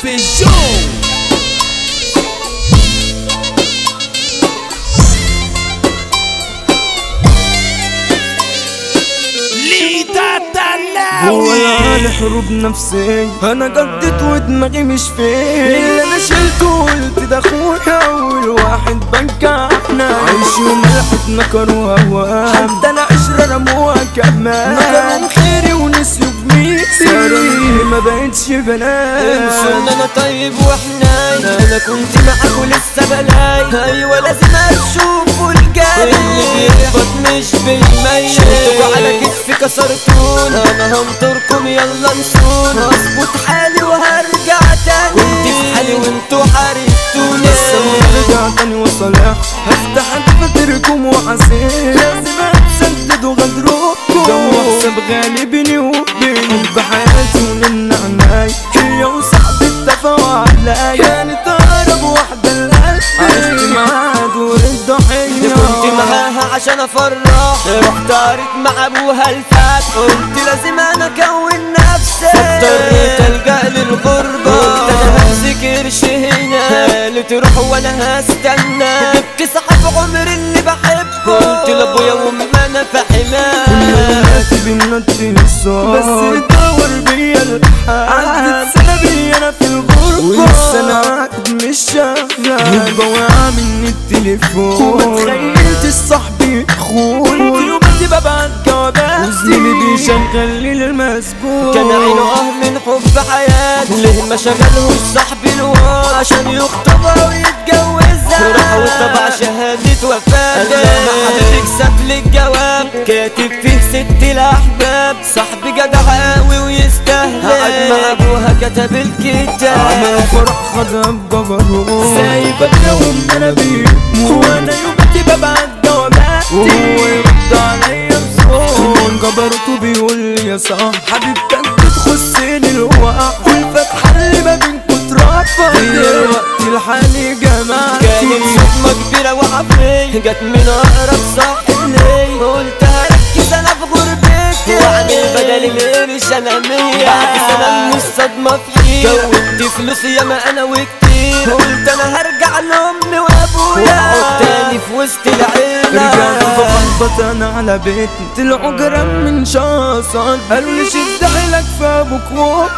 في الجو. هو الحروب نفسية انا قضيت ودماغي مش فيه اللي انا شلته قلت ده اخويا اول واحد بنكحنا عيش وملحتنا كانوا هوا حتى العشرة رموها كمان نكرهم خيري ونسيوا بميتي ما بقتش بنات انسوا ان انا طيب وحنين انا كنت معاك ولسه بلاي ايوه لازم اشوفوا الجاي اللي بيخبط مش بالميت شلتكوا على كتفي كسرتون انا همطركم يلا نسون هظبط حالي وهرجع تاني كنت في حالي وانتوا حاربتوني لسه هرجع تاني وصالح هفتح دفاتركم وحسين لازم اتسدد وغدركم جو حساب غالي بيني وبين بحياتي وللنعناي هي وصاحبي اتفقوا عليا كانت اقرب واحدة لقلبي عشت معاها دور الضحية كنت معاها عشان افرح رحت قريت مع ابوها الفتح قلت لازم انا اكون نفسي اضطريت الجا للغربة قلت انا همسك قرش هنا قالت روح وانا هستنى ابكي صاحب عمري اللي بحبه قلت لابويا وامي انا في حماه بنتي الصوت بس تدور بيا الحال عدت سنة بيا انا في الغربة ولسه انا عقد مش شغال يبقى وقع مني التليفون ومتخيلتش صاحبي خون ويوماتي ببعت جواباتي وزميلي بيشغل لي المسجون كان عينه من حب حياتي ليه ما شغلهوش صاحبي الواد عشان يخطبها ويتجوزها راح وطبع شهادة وفاته حبيبك ساب لي الجواب كاتب فيه 6 الأحباب صاحبي جدع قوي ويستاهل قعد مع ابوها كتب الكتاب عمل فرح خدها بجبروت سايبك يوم انا بيه وانا يوماتي ببعت جواباتي وهو يرد عليا بصوت جبرته بيقول لي يا صاحبي حبيبتك انت تخصني الوقت والفتحة اللي ما بينكوا اترفضت دلوقتي الحالي جماعتي كانت صدمة كبيرة وعفرية جت من اقرب صاحب ليا قلت هركز انا في غربتي واعمل بدل القرش انا 100 بعد سنة من الصدمة فيا كونت فلوس ياما انا وكتير قلت انا هرجع لامي وابويا واقعد تاني في وسط العيلة رجعت بخبط انا على بيتي طلعوا جرام من شاصات قالوا لي شد حيلك في ابوك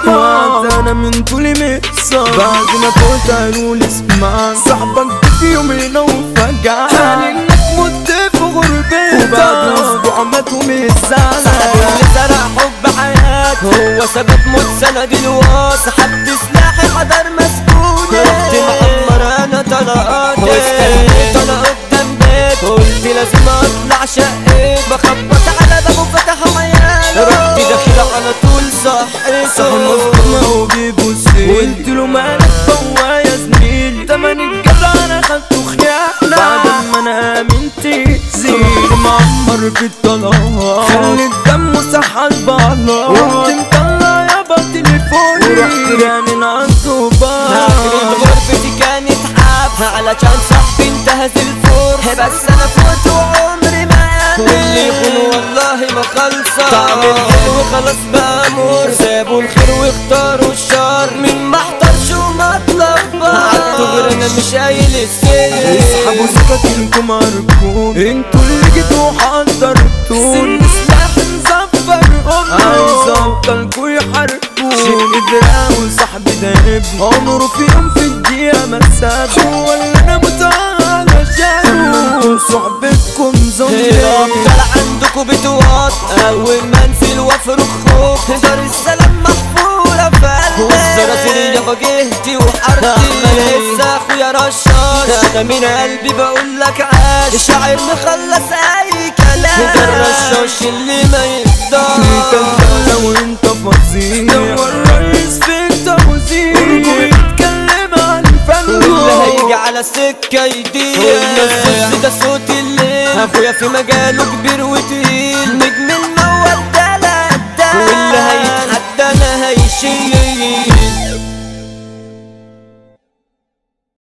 وقعت انا من طولي مقصر بعد ما فوت قالوا لي اسمع صاحبك في يومين وفجأة قال انك مت في غربتك وبعد اسبوع ماتوا من الزعل صاحبي اللي سرق حب حياتي هو سبب موت سنة دلوقتي سحبت سلاحي حضر مسكوني رحت معمر انا طلقاتي واستنيت انا قدام بيت قلت لازم اطلع شقيت بخبط على بابه فتحوا عياله رحت داخل على طول صحيته صاحب مصدومة وبيبصي قلت له مالك فوا يا زميلي تمن الجدع انا خدته خيانة بعد ما انا امنت زيد معمر في الطلاق خلي الدم سحل بعضها ورحت مطلع يابا تليفوني ورحت رانن عالصوبة اخر غرفتي كانت حابها علشان صاحبي انتهز الفرصة بس انا فوت وعمري ما واللي يخون والله ما خلصة طعم الحلو خلاص بقى مر سابوا الخير واختاروا الشر من ما احضرش وما اتلخبط عالدغري انا مش قايل السر اسحبوا سكاكينكم ارجوك انتوا اللي جيتوا حضرتوني سن سلاح مزفر عايز ابطالكوا يحاربوني شق دراعي وصاحبي ده ابني عمره في يوم في الدقيقة ما سابني هو اللي انا متعال عشانه صحبتكم زوجي الابطال عندكوا بتوات اول ما انزل وافرك خوف دار السلام محفورة في قلبي والزرازير يابا جهتي وحارتي عمال لسه اخويا رشاش انا من قلبي بقولك عاش شاعر مخلص اي كلام ده الرشاش اللي ما يقدرش لو انت فظيع هو الرئيس في التوزيع بيتكلم عن الفن واللي هيجي على السكة يضيع النص ده صوت الليل اخويا في مجاله كبير وتقيل نجم الموال 3 واللي هيتحدى انا هيشيل